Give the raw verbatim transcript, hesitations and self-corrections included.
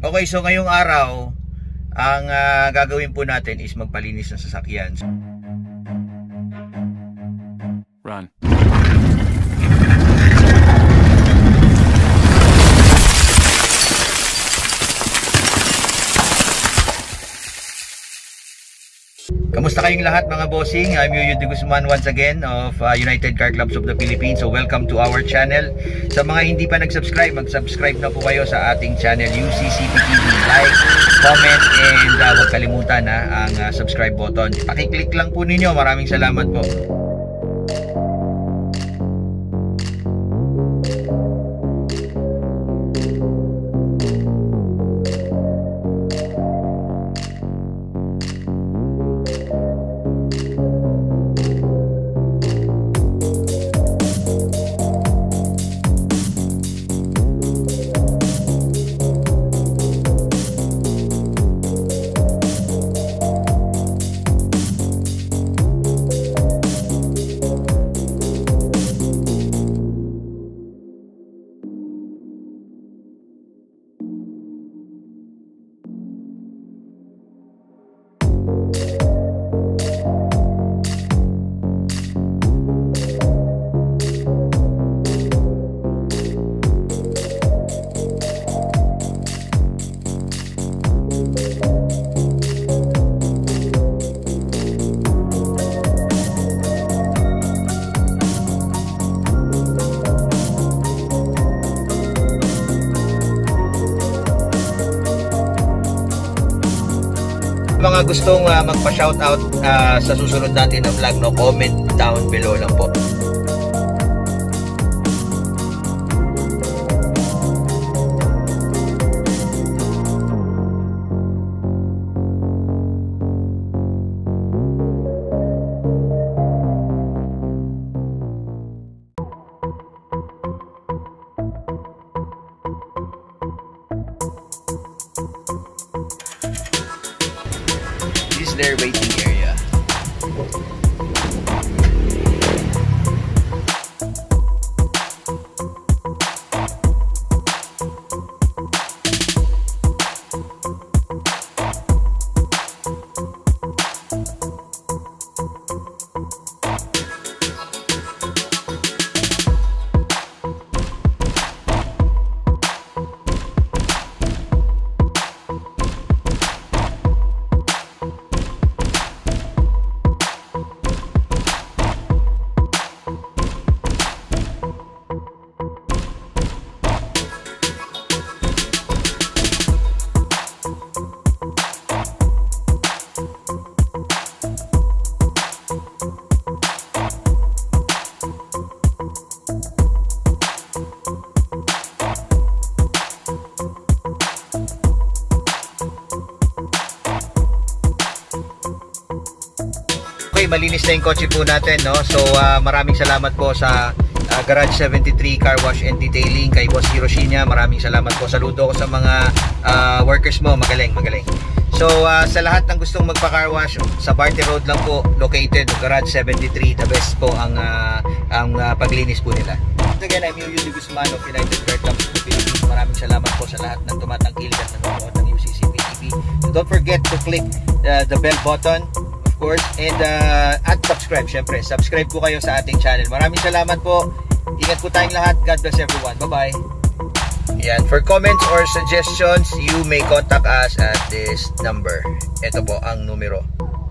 Okay, so ngayong araw, ang uh, gagawin po natin is magpalinis ng sasakyan. Run. Kamusta kayong lahat mga bossing? I'm Yoyo De Guzman once again of uh, United Car Clubs of the Philippines. So welcome to our channel. Sa mga hindi pa nag-subscribe, mag-subscribe na po kayo sa ating channel U C C P T V. Like, comment, and uh, huwag kalimutan na ang uh, subscribe button. Pakiclick lang po ninyo. Maraming salamat po. Mga gustong uh, magpa-shoutout uh, sa susunod natin na vlog, no, comment down below lang po. Their waiting area. Okay, malinis na yung kotse po natin, no? So uh, maraming salamat po sa uh, Garage seventy-three Car Wash and Detailing, kay Boss Hiroshina. Maraming salamat po. Saludo ko sa mga uh, workers mo. Magaling, magaling. So uh, sa lahat ng gustong magpa-car wash, sa Barte Road lang po located Garage seventy-three. The best po ang uh, ang uh, paglinis po nila. Once again, I'm Yoyo De Guzman of United Car Clubs of the Philippines. Maraming salamat po sa lahat ng tumatangkilik at nanonood ng U C C P T V. So don't forget to click uh, the bell button, of course, and uh, at subscribe. Syempre, subscribe po kayo sa ating channel. Maraming salamat po. Ingat po tayong lahat. God bless everyone. Bye-bye. Yan, for comments or suggestions, you may contact us at this number. Ito po ang numero.